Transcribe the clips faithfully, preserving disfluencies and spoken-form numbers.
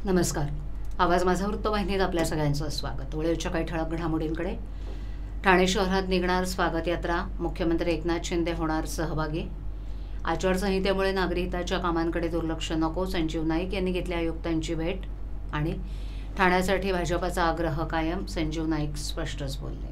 नमस्कार. आवाज माझा वृत्तवाहिनीत आपल्या सगळ्यांचं स्वागत. वेळेच्या काही ठळक घडामोडींकडे. ठाणे शहरात निघणार स्वागत यात्रा, मुख्यमंत्री एकनाथ शिंदे होणार सहभागी. आचारसंहितेमुळे नागरी हिताच्या कामांकडे दुर्लक्ष नको, संजीव नाईक यांनी घेतली आयुक्तांची भेट. आणि ठाण्यासाठी भाजपाचा आग्रह कायम, संजीव नाईक स्पष्टच बोलले.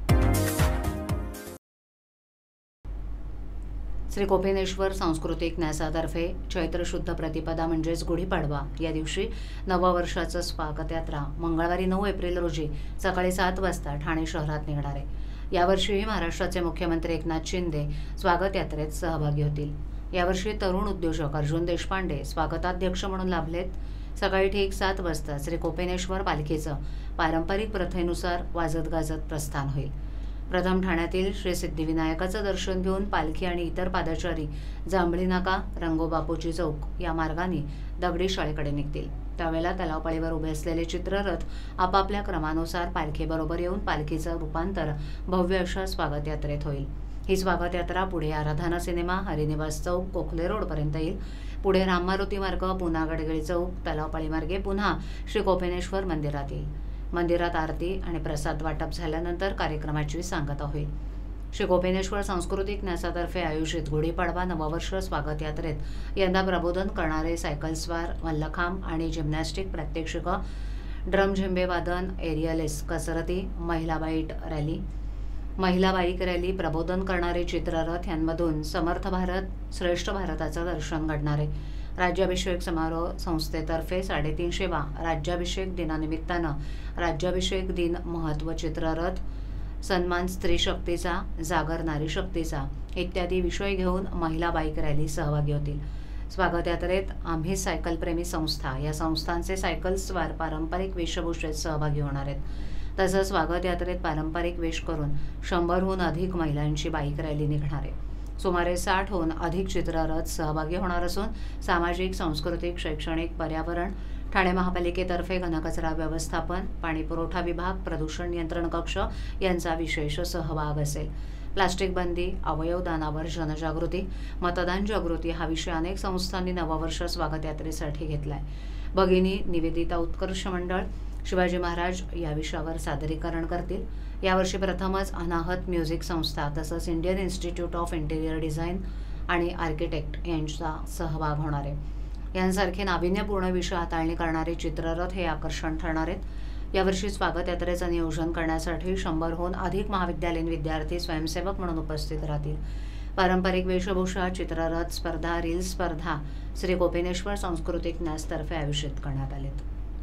श्री कोपेनेश्वर सांस्कृतिक न्यासातर्फे चैत्र शुद्ध प्रतिपदा म्हणजेच गुढीपाडवा या दिवशी नववर्षाचं स्वागत यात्रा मंगळवारी नऊ एप्रिल रोजी सकाळी सात वाजता ठाणे शहरात निघणार आहे. यावर्षीही महाराष्ट्राचे मुख्यमंत्री एकनाथ शिंदे स्वागत यात्रेत सहभागी होतील. यावर्षी तरुण उद्योजक अर्जुन देशपांडे स्वागताध्यक्ष म्हणून लाभलेत. सकाळी ठीक सात वाजता श्री कोपेनेश्वर पालखीचं पारंपरिक प्रथेनुसार वाजत गाजत प्रस्थान होईल. प्रथम ठाण्यातील श्री सिद्धिविनायकाचं दर्शन घेऊन पालखी आणि इतर पादचारी जांभळी नाका, रंगोबापूजी चौक या मार्गाने दगडी शाळेकडे निघतील. त्यावेळेला तलावपाळीवर उभे असलेले चित्ररथ आपापल्या क्रमानुसार पालखीबरोबर येऊन पालखीचं रूपांतर भव्य अशा स्वागत यात्रेत होईल. ही स्वागत यात्रा पुढे आराधना सिनेमा, हरिनिवास चौक, कोखले रोडपर्यंत येईल. पुढे राम मारुती मार्ग, पुन्हा गडगडी चौक, तलावपाळी मार्गे पुन्हा श्री कोपेनेश्वर मंदिरात येईल. मंदिरात आरती आणि प्रसाद वाटप झाल्यानंतर कार्यक्रमाची सांगता होईल. श्री कोपेनेश्वर सांस्कृतिक न्यासातर्फे आयोजित गुढीपाडवा नववर्ष स्वागत यात्रेत यंदा प्रबोधन करणारे सायकलस्वार, मल्लखांब आणि जिम्नॅस्टिक प्रात्यक्षिकं, ड्रम झेंबे वादन, एरियलेस कसरती, महिला बाईक रॅली महिला बाईक रॅली प्रबोधन करणारे चित्ररथ यांमधून समर्थ भारत, श्रेष्ठ भारताचं दर्शन घडणार आहे. राज्याभिषेक समारोह संस्थेतर्फे साडेतीनशेवा राज्याभिषेक दिनानिमित्तानं राज्याभिषेक दिन महत्त्व चित्ररथ, सन्मान स्त्री शक्तीचा, जागर नारी शक्तीचा इत्यादी विषय घेऊन महिला बाईक रॅली सहभागी होतील. स्वागत यात्रेत आम्ही सायकलप्रेमी संस्था या संस्थांचे सायकलस्वार पारंपरिक वेशभूषेत सहभागी होणार आहेत. तसंच स्वागत यात्रेत पारंपरिक वेश करून शंभरहून अधिक महिलांची बाईक रॅली निघणार आहे. सुमारे साठहून अधिक चित्ररथ सहभागी होणार असून सामाजिक, सांस्कृतिक, शैक्षणिक, पर्यावरण, ठाणे महापालिकेतर्फे घनकचरा व्यवस्थापन, पाणीपुरवठा विभाग, प्रदूषण नियंत्रण कक्ष यांचा विशेष सहभाग असेल. प्लास्टिक बंदी, अवयवदानावर जनजागृती, मतदान जागृती हा विषय अनेक संस्थांनी नववर्ष स्वागत यात्रेसाठी घेतलाय. भगिनी निवेदिता उत्कर्ष मंडळ, शिवाजी महाराज या विषयावर सादरीकरण करतील. यावर्षी प्रथमच अनाहत म्युझिक संस्था तसंच Indian Institute of Interior Design आणि आर्किटेक्ट यांचा सहभाग होणार आहे. यांसारखे नाविन्यपूर्ण विषय हाताळणी करणारे चित्ररथ हे आकर्षण ठरणार आहेत. यावर्षी स्वागत यात्रेचं नियोजन करण्यासाठी शंभरहून अधिक महाविद्यालयीन विद्यार्थी स्वयंसेवक म्हणून उपस्थित राहतील. पारंपरिक वेशभूषा, चित्ररथ स्पर्धा, रील स्पर्धा श्री कोपेनेश्वर सांस्कृतिक न्यासतर्फे आयोजित करण्यात आलेत.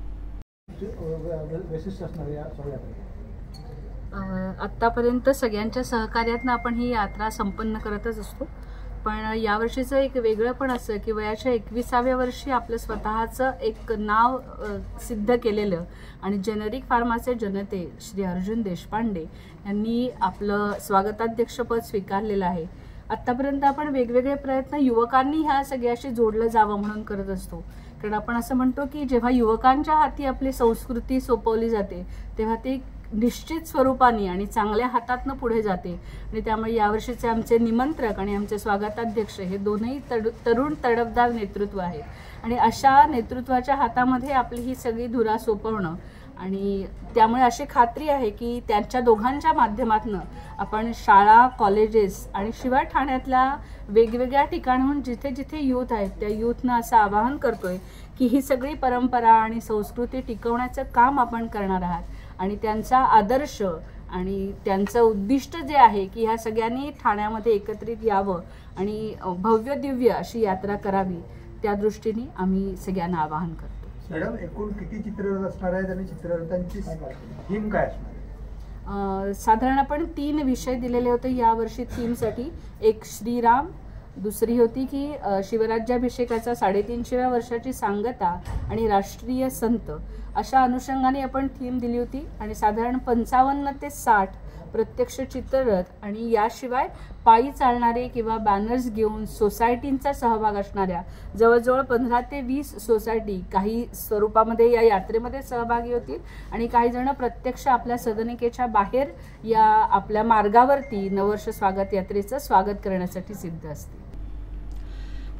आत्तापर्यंत सगळ्यांच्या सहकार्यातनं आपण ही यात्रा संपन्न करतच असतो. पण यावर्षीचं एक वेगळं पण असं की वयाच्या एकविसाव्या वर्षी आपलं स्वतःचं एक नाव सिद्ध केलेलं आणि जेनेरिक फार्माचे जनते श्री अर्जुन देशपांडे यांनी आपलं स्वागताध्यक्षपद स्वीकारलेलं आहे. आत्तापर्यंत आपण वेगवेगळे प्रयत्न युवकांनी ह्या सगळ्याशी जोडलं जावं म्हणून करत असतो. कारण आपण असं म्हणतो की जेव्हा युवकांच्या हाती आपली संस्कृती सोपवली जाते तेव्हा ती निश्चित स्वरूपाने आणि चांगल्या हातातनं पुढे जाते. आणि त्यामुळे यावर्षीचे आमचे निमंत्रक आणि आमचे स्वागताध्यक्ष हे दोनही तड तरुण तडफदार नेतृत्व आहेत. आणि अशा नेतृत्वाच्या हातामध्ये आपली ही सगळी धुरा सोपवणं आणि त्यामुळे अशी खात्री आहे की त्यांच्या दोघांच्या माध्यमातून आपण शाळा, कॉलेजेस आणि शिवाय ठाण्यातल्या वेगवेगळ्या ठिकाणाहून जिथे जिथे यूथ आहेत त्या यूथनं असं आवाहन करतोय की ही सगळी परंपरा आणि संस्कृती टिकवण्याचं काम आपण करणार आहात. आणि त्यांचा आदर्श आणि त्यांचं उद्दिष्ट जे आहे की ह्या सगळ्यांनी ठाण्यामध्ये एकत्रित यावं आणि भव्य दिव्य अशी यात्रा करावी, त्या दृष्टीने आम्ही सगळ्यांना आवाहन करतो. मॅडम, एकूण किती चित्ररथ असणार आहेत आणि चित्ररथांची थीम काय असणार? साधारण आपण तीन विषय दिलेले होते यावर्षी थीमसाठी. एक श्रीराम, दुसरी होती की शिवराज्याभिषेकाचा साडेतीनशेव्या वर्षाची सांगता आणि राष्ट्रीय संत अशा अनुषंगाने आपण थीम दिली होती. आणि साधारण पंचावन्न ते साठ प्रत्यक्ष चित्ररथ आणि याशिवाय पायी चालणारे किंवा बॅनर्स घेऊन सोसायटींचा सहभाग असणाऱ्या जवळजवळ पंधरा ते वीस सोसायटी काही स्वरूपामध्ये या यात्रेमध्ये सहभागी होतील. आणि काही जण प्रत्यक्ष आपल्या सदनिकेच्या बाहेर या आपल्या मार्गावरती नववर्ष स्वागत यात्रेचं स्वागत करण्यासाठी सिद्ध असतील.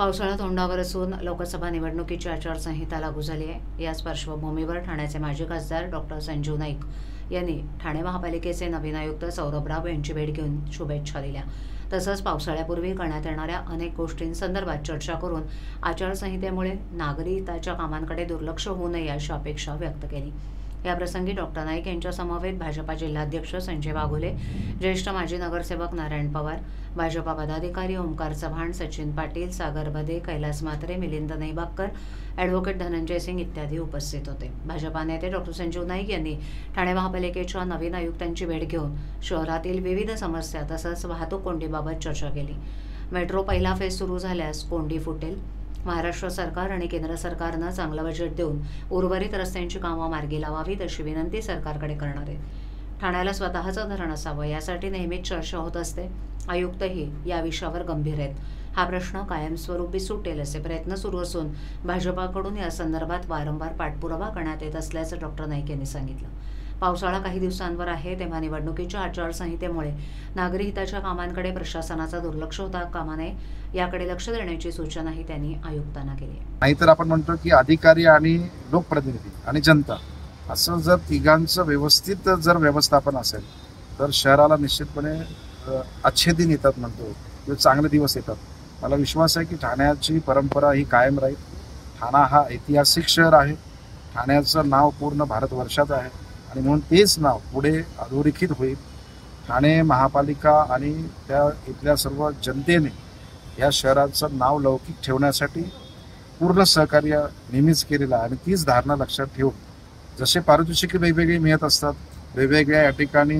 पावसाळा तोंडावर असून लोकसभा निवडणुकीची आचारसंहिता लागू झाली आहे. याच पार्श्वभूमीवर ठाण्याचे माजी खासदार डॉक्टर संजीव नाईक यांनी ठाणे महापालिकेचे नवीन आयुक्त सौरभ राव यांची भेट घेऊन शुभेच्छा दिल्या. तसंच पावसाळ्यापूर्वी करण्यात येणाऱ्या अनेक गोष्टींसंदर्भात चर्चा करून आचारसंहितेमुळे नागरी हिताच्या कामांकडे दुर्लक्ष होऊ नये अशी अपेक्षा व्यक्त केली. याप्रसंगी डॉक्टर नाईक यांच्या समवेत भाजपा जिल्हाध्यक्ष संजय वाघोले, ज्येष्ठ माजी नगरसेवक नारायण पवार, भाजपा पदाधिकारी ओमकार चव्हाण, सचिन पाटील, सागर बदे, कैलास म्हात्रे, मिलिंद नैबागकर, ॲडव्होकेट धनंजय सिंग इत्यादी उपस्थित होते. भाजपा नेते डॉक्टर संजीव नाईक यांनी ठाणे महापालिकेच्या नवीन आयुक्तांची भेट घेऊन शहरातील विविध समस्या तसंच वाहतूक कोंडीबाबत चर्चा केली. मेट्रो पहिला फेज सुरू झाल्यास कोंडी फुटेल. महाराष्ट्र सरकार आणि केंद्र सरकारनं चांगलं बजेट देऊन उर्वरित रस्त्यांची कामं मार्गी लावावीत अशी विनंती सरकारकडे करणार आहे. ठाण्याला स्वतःचं धरण असावं यासाठी नेहमीच चर्चा होत असते. आयुक्तही या विषयावर गंभीर आहेत. हा प्रश्न कायमस्वरूपी सुटेल असे प्रयत्न सुरू असून भाजपाकडून या संदर्भात वारंवार पाठपुरावा करण्यात येत असल्याचं डॉक्टर नाईक यांनी सांगितलं. पावसाळा काही दिवसांवर आहे तेव्हा निवडणुकीच्या आचारसंहितेमुळे नागरी हिताच्या कामांकडे प्रशासनाचा दुर्लक्ष होता कामा नये याकडे लक्ष देण्याची सूचनाही त्यांनी आयुक्तांना केली. नाहीतर आपण म्हणतो की अधिकारी आणि लोकप्रतिनिधी आणि जनता असं जर तिघांचं व्यवस्थित जर व्यवस्थापन असेल तर शहराला निश्चितपणे अच्छे दिन येतात म्हणतो किंवा चांगले दिवस येतात. मला विश्वास आहे की ठाण्याची परंपरा ही कायम राहील. ठाणा हा ऐतिहासिक शहर आहे. ठाण्याचं नाव पूर्ण भारतवर्षात आहे आणि म्हणून तेच नाव पुढे अधोरेखित होईल. ठाणे महापालिका आणि त्या इथल्या सर्व जनतेने या शहराचं नाव लौकिक ठेवण्यासाठी पूर्ण सहकार्य नेहमीच केलेलं आहे आणि तीच धारणा लक्षात ठेवून जसे पारितोषिके वेगवेगळे मिळत असतात वेगवेगळ्या या ठिकाणी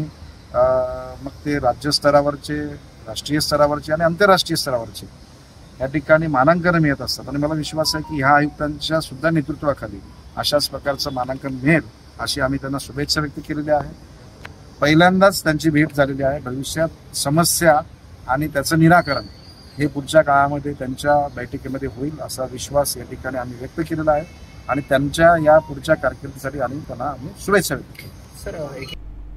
मग ते राज्यस्तरावरचे, राष्ट्रीय स्तरावरचे आणि आंतरराष्ट्रीय स्तरावरचे या ठिकाणी मानांकन मिळत असतात आणि मला विश्वास आहे की ह्या आयुक्तांच्या सुद्धा नेतृत्वाखाली अशाच प्रकारचं मानांकन मिळेल अशी आम्ही त्यांना शुभेच्छा व्यक्त केलेल्या आहे. पहिल्यांदाच त्यांची भेट झालेली आहे. भविष्यात समस्या आणि त्याचं निराकरण हे पुढच्या काळामध्ये त्यांच्या बैठकीमध्ये होईल असा विश्वास या ठिकाणी आम्ही व्यक्त केलेला आहे आणि त्यांच्या या पुढच्या कारकिर्दीसाठी आम्ही त्यांना आम्ही शुभेच्छा व्यक्त केली. सर,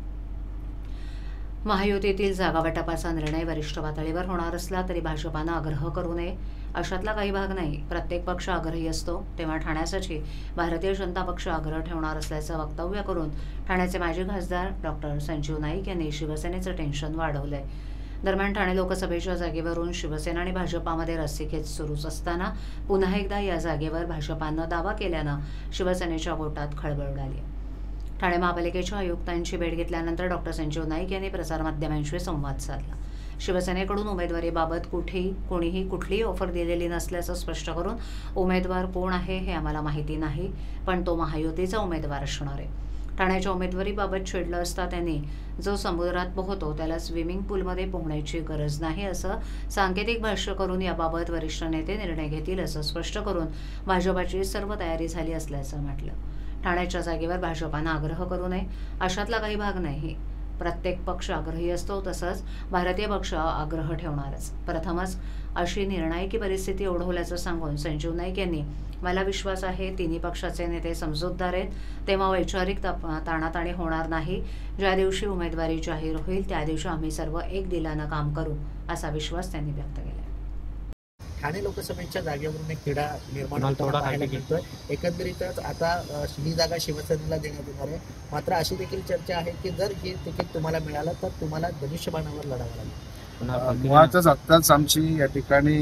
महायुतीतील जागावाटपाचा निर्णय वरिष्ठ पातळीवर होणार असला तरी भाजपानं आग्रह करू नये अशातला काही भाग नाही. प्रत्येक पक्ष आग्रही असतो तेव्हा ठाण्यासाठी भारतीय जनता पक्ष आग्रह ठेवणार असल्याचं वक्तव्य करून ठाण्याचे माजी खासदार डॉक्टर संजीव नाईक यांनी शिवसेनेचं टेन्शन वाढवलंय. दरम्यान ठाणे लोकसभेच्या जागेवरून शिवसेना आणि भाजपामध्ये रस्सीखेच सुरूच असताना पुन्हा एकदा या जागेवर भाजपानं दावा केल्यानं शिवसेनेच्या गोटात खळबळ उडाली. ठाणे महापालिकेच्या आयुक्तांची भेट घेतल्यानंतर डॉक्टर संजीव नाईक यांनी प्रसारमाध्यमांशी संवाद साधला. शिवसेनेकडून उमेदवारीबाबत कुठेही कोणीही कुठलीही ऑफर दिलेली नसल्याचं स्पष्ट करून उमेदवार कोण आहे हे आम्हाला माहिती नाही, पण तो महायुतीचा उमेदवार असणार आहे. ठाण्याच्या उमेदवारीबाबत छेडलं असता त्यांनी जो समुद्रात पोहतो त्याला स्विमिंग पूलमध्ये पोहण्याची गरज नाही असं सांकेतिक भाष्य करून याबाबत वरिष्ठ नेते निर्णय घेतील असं स्पष्ट करून भाजपाची सर्व तयारी झाली असल्याचं म्हटलं. ठाण्याच्या जागेवर भाजपानं आग्रह करू नये अशातला काही भाग नाही. प्रत्येक पक्ष आग्रही असतो तसंच भारतीय पक्ष आग्रह ठेवणारच. प्रथमच अशी निर्णायकी परिस्थिती ओढवल्याचं सांगून संजीव नाईक यांनी मला विश्वास आहे तिन्ही पक्षाचे नेते समजूतदार आहेत तेव्हा वैचारिक ताणाताणी होणार नाही. ज्या दिवशी उमेदवारी जाहीर होईल त्या दिवशी आम्ही सर्व एक दिलानं काम करू असा विश्वास त्यांनी व्यक्त केला. ठाणे लोकसभेच्या जागेवरून एक तिढा निर्माण होताना पाहायला मिळतोय. एकंदरीतच आता ही जागा शिवसेनेला देण्यात येणार आहे. मात्र अशी देखील चर्चा आहे की जर हे तिकीट तुम्हाला मिळालं तर तुम्हाला धनुष्यबाणावर लढावं लागेल. मुळातच आत्ताच आमची या ठिकाणी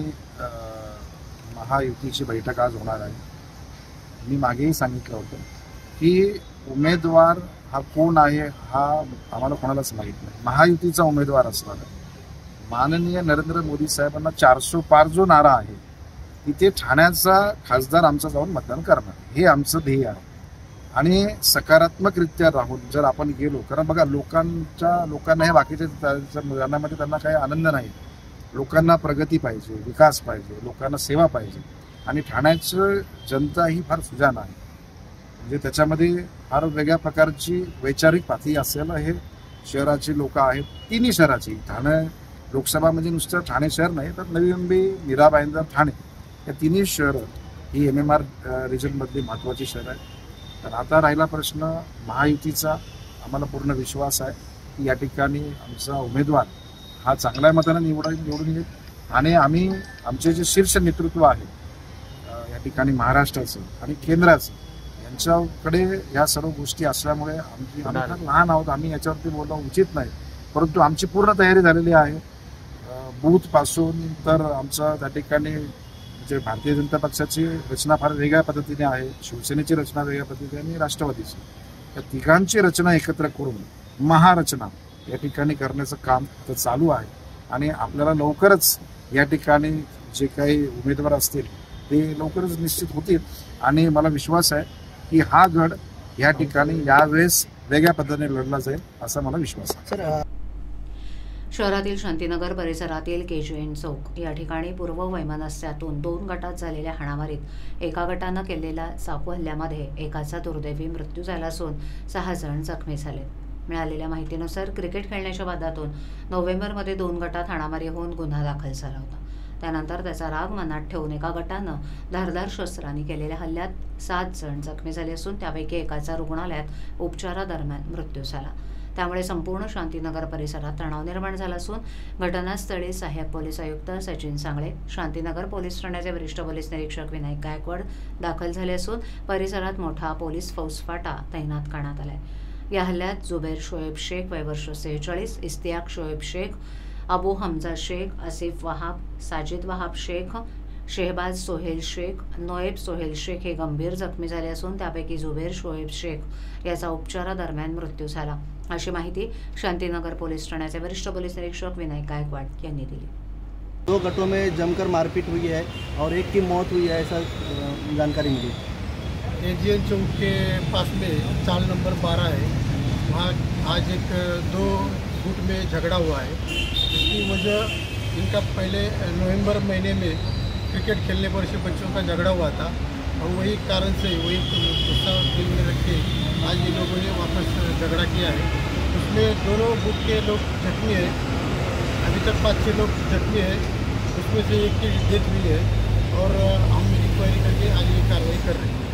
महायुतीची बैठक आज होणार आहे. मी मागेही सांगितलं होतं की उमेदवार हा कोण आहे हा आम्हाला कोणालाच माहीत नाही. महायुतीचा उमेदवार असणार आहे. माननीय नरेंद्र मोदी साहेबांना चारशे पार जो नारा आहे तिथे ठाण्याचा खासदार आमचा जाऊन मतदान करणार हे आमचं ध्येय आहे आणि सकारात्मकरित्या राहून जर आपण गेलो, कारण बघा लोकांच्या लोकांना हे बाकीच्या जाण्यामध्ये त्यांना काही आनंद नाही. लोकांना प्रगती पाहिजे, विकास पाहिजे, लोकांना सेवा पाहिजे आणि ठाण्याचं जनता ही फार सुजाण आहे. म्हणजे त्याच्यामध्ये फार वेगळ्या प्रकारची वैचारिक पातळी असलेलं हे शहराची लोक आहेत. तिन्ही शहराची ठाणे लोकसभा म्हणजे नुसतं ठाणे शहर नाही तर नवी मुंबई, मीरा भाईंदर, ठाणे या तिन्ही शहरं ही एम एम आर रिजनमधली महत्त्वाची शहरं आहेत. तर आता राहिला प्रश्न महायुतीचा. आम्हाला पूर्ण विश्वास आहे की या ठिकाणी आमचा उमेदवार हा चांगल्या मताने निवडा निवडून येईल आणि आम्ही आमचे जे शीर्ष नेतृत्व आहे या ठिकाणी महाराष्ट्राचं आणि केंद्राचं यांच्याकडे या सर्व गोष्टी असल्यामुळे आमची आम्ही फार लहान आहोत, आम्ही याच्यावरती बोलणं उचित नाही, परंतु आमची पूर्ण तयारी झालेली आहे. बूथ पासून तर आमचं त्या ठिकाणी म्हणजे भारतीय जनता पक्षाची रचना फार वेगळ्या पद्धतीने आहे, शिवसेनेची रचना वेगळ्या पद्धतीने आणि राष्ट्रवादीची, या तिघांची रचना एकत्र करून महारचना या ठिकाणी करण्याचं काम तर चालू आहे. आणि आपल्याला लवकरच या ठिकाणी जे काही उमेदवार असतील ते लवकरच निश्चित होतील आणि मला विश्वास आहे की हा गड या ठिकाणी यावेळेस वेगळ्या पद्धतीने लढला जाईल असा मला विश्वास आहे. सर, शहरातील शांतीनगर परिसरातील केजीएन चौक या ठिकाणी पूर्व वैमनस्यातून दोन गटात झालेल्या हाणामारीत एका गटानं केलेल्या चाकू हल्ल्यामध्ये एकाचा दुर्दैवी मृत्यू झाला असून सहा जण जखमी झाले. मिळालेल्या माहितीनुसार क्रिकेट खेळण्याच्या वादातून नोव्हेंबरमध्ये दोन गटात हाणामारी होऊन गुन्हा दाखल झाला होता. त्यानंतर त्याचा राग मनात ठेवून एका गटानं धारदार शस्त्रांनी केलेल्या हल्ल्यात सात जण जखमी झाले असून त्यापैकी एकाचा रुग्णालयात उपचारादरम्यान मृत्यू झाला. त्यामुळे संपूर्ण शांतीनगर परिसरात तणाव निर्माण झाला असून घटनास्थळी सहाय्यक पोलीस आयुक्त सचिन सांगळे, शांतीनगर पोलीस ठाण्याचे वरिष्ठ पोलीस निरीक्षक विनायक गायकवाड दाखल झाले असून परिसरात मोठा पोलीस फौजफाटा तैनात करण्यात आलाय. या हल्ल्यात जुबेर शोएब शेख वय वर्ष सेहेचाळीस, इस्तियाक शोएब शेख, अबू हमजा शेख, आसिफ वहाब, साजिद वहाब शेख, शेहबाज सोहेल शेख, नोएब सोहेल शेख हे गंभीर जखमी झाले असून त्यापैकी जुबेर शोएब शेख याचा उपचारादरम्यान मृत्यू झाला, अशी माहिती शांतीनगर पोलीस ठाण्याचे वरिष्ठ पोलीस निरीक्षक विनायक गायकवाड यांनी दिली. दो गटों में जमकर मारपीट हुई है और एक की मौत हुई है, ऐसा जानकारी मिली. केजीएन चौक के पास में चाल नंबर बारह है, वहाँ आज एक दो गुट में झगड़ा हुआ है. इसकी वजह इनका पहले नवंबर महीने में क्रिकेट खेलने पर से बच्चों का झगड़ा हुआ था और वही कारण से वही गुस्सा दिल में रख के आज ये लोगों ने वापस झगड़ा किया है. उसमें दोनों गुट के लोग जख्मी हैं, अभी तक पाँच छः लोग जख्मी हैं, उसमें से एक की डेथ हुई है और हम इंक्वायरी करके आज ये कार्रवाई कर रहे हैं.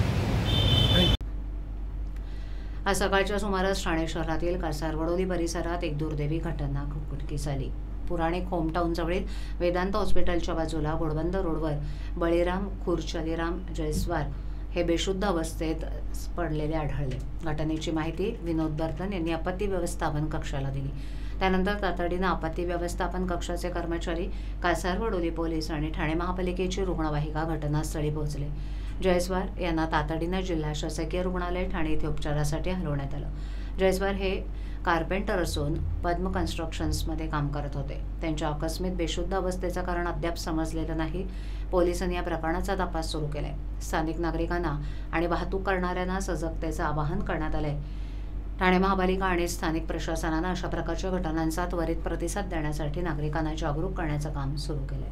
आज सकाळच्या सुमारास ठाणे शहरातील कासारवडोली परिसरात एक दुर्दैवी घटना घडकीस आली. पुराणे होमटाऊनजवळील वेदांत हॉस्पिटलच्या बाजूला घोडबंद रोडवर बळीराम खुरचलीराम जयस्वार हे बेशुद्ध अवस्थेत पडलेले आढळले. घटनेची माहिती विनोद बर्धन यांनी आपत्ती व्यवस्थापन कक्षाला दिली. त्यानंतर तातडीनं आपत्ती व्यवस्थापन कक्षाचे कर्मचारी, कासारवडोली पोलीस आणि ठाणे महापालिकेची रुग्णवाहिका घटनास्थळी पोहोचले. जयस्वार यांना तातडीनं जिल्हा शासकीय रुग्णालय ठाणे येथे उपचारासाठी हलवण्यात आलं. जयस्वार हे कार्पेंटर असून पद्म कन्स्ट्रक्शन्समध्ये काम करत होते. त्यांच्या आकस्मिक बेशुद्ध अवस्थेचं कारण अद्याप समजलेलं नाही. पोलिसांनी या प्रकरणाचा तपास सुरू केलाय. स्थानिक नागरिकांना आणि वाहतूक करणाऱ्यांना सजगतेचं आवाहन करण्यात आलंय. ठाणे महापालिका आणि स्थानिक प्रशासनानं अशा प्रकारच्या घटनांचा त्वरित प्रतिसाद देण्यासाठी नागरिकांना जागरूक करण्याचं काम सुरू केलंय.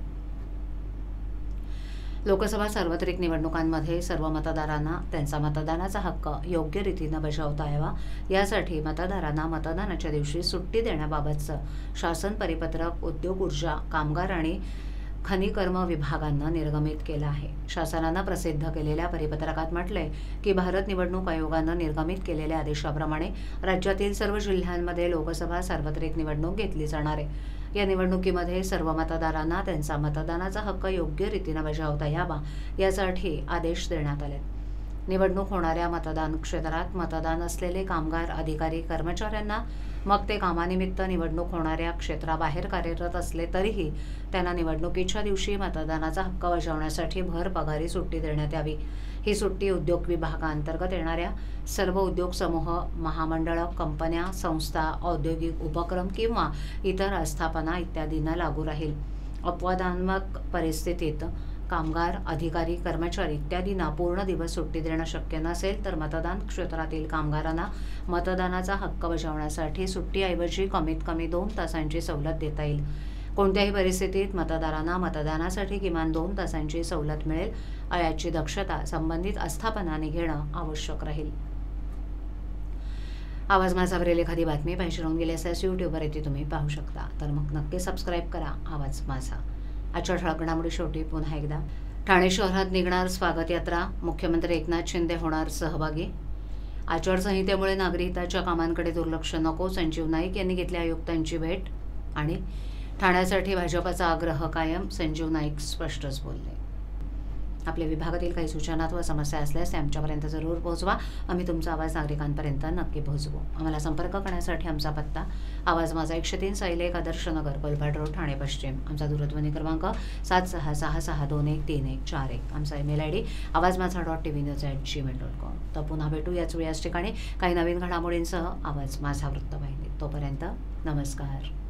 लोकसभा सार्वत्रिक निवडणुकांमध्ये सर्व मतदारांना त्यांचा मतदानाचा हक्क योग्य रीतीनं बजावता यावा यासाठी मतदारांना मतदानाच्या दिवशी सुट्टी देण्याबाबतचं शासन परिपत्रक उद्योग, ऊर्जा, कामगार आणि खनिकर्म विभागांना निर्गमित केलं आहे. शासनानं प्रसिद्ध केलेल्या परिपत्रकात म्हटलंय की भारत निवडणूक आयोगानं निर्गमित केलेल्या आदेशाप्रमाणे राज्यातील सर्व जिल्ह्यांमध्ये लोकसभा सार्वत्रिक निवडणूक घेतली जाणार आहे. या निवडणुकीमध्ये सर्व मतदारांना त्यांचा मतदानाचा हक्क योग्य रीतीनं बजावता यावा यासाठी आदेश देण्यात आले. निवडणूक होणाऱ्या मतदान क्षेत्रात मतदान असलेले कामगार, अधिकारी, कर्मचाऱ्यांना मग ते कामानिमित्त निवडणूक होणाऱ्या क्षेत्राबाहेर कार्यरत असले तरीही त्यांना निवडणुकीच्या दिवशी मतदानाचा हक्क बजावण्यासाठी भर पगारी सुट्टी देण्यात यावी. ही सुट्टी उद्योग विभागाअंतर्गत येणाऱ्या सर्व उद्योग समूह, महामंडळं, कंपन्या, संस्था, औद्योगिक उपक्रम किंवा इतर आस्थापना इत्यादींना लागू राहील. अपवादात्मक परिस्थितीत कामगार, अधिकारी, कर्मचारी इत्यादींना पूर्ण दिवस सुट्टी देणं शक्य नसेल तर मतदान क्षेत्रातील कामगारांना मतदानाचा हक्क बजावण्यासाठी सुट्टीऐवजी कमीत कमी दोन तासांची सवलत देता येईल. कोणत्याही परिस्थितीत मतदारांना मतदानासाठी किमान दोन तासांची सवलत मिळेल याची दक्षता संबंधित आस्थापनांनी घेणं आवश्यक राहील. आवाज माझावरील एखादी बातमी पाहिजे राहून गेली असल्यास यूट्यूबवर येथे तुम्ही पाहू शकता, तर मग नक्की सबस्क्राईब करा आवाज माझा. आजच्या ठळक घडामोडी शेवटी पुन्हा एकदा. ठाणे शहरात निघणार स्वागत यात्रा, मुख्यमंत्री एकनाथ शिंदे होणार सहभागी. आचारसंहितेमुळे नागरी हिताच्या कामांकडे दुर्लक्ष नको, संजीव नाईक यांनी घेतली आयुक्तांची भेट. आणि ठाण्यासाठी भाजपचा आग्रह कायम, संजीव नाईक स्पष्टच बोलले. आपल्या विभागातील काही सूचना अथवा समस्या असल्यास ते आमच्यापर्यंत जरूर पोहोचवा. आम्ही तुमचा आवाज नागरिकांपर्यंत नक्की पोहोचवू. आम्हाला संपर्क करण्यासाठी आमचा पत्ता आवाज माझा एकशे तीन सैलेख आदर्श नगर कोलभाट रोड ठाणे पश्चिम. आमचा दूरध्वनी क्रमांक सात सहा सहा सहा दोन एक तीन एक चार एक. आमचा email I D Aawaz Majha dot T V news at Gmail dot com. तर पुन्हा भेटू याच वेळी याच ठिकाणी काही नवीन घडामोडींसह आवाज माझा वृत्तवाहिनी. तोपर्यंत नमस्कार.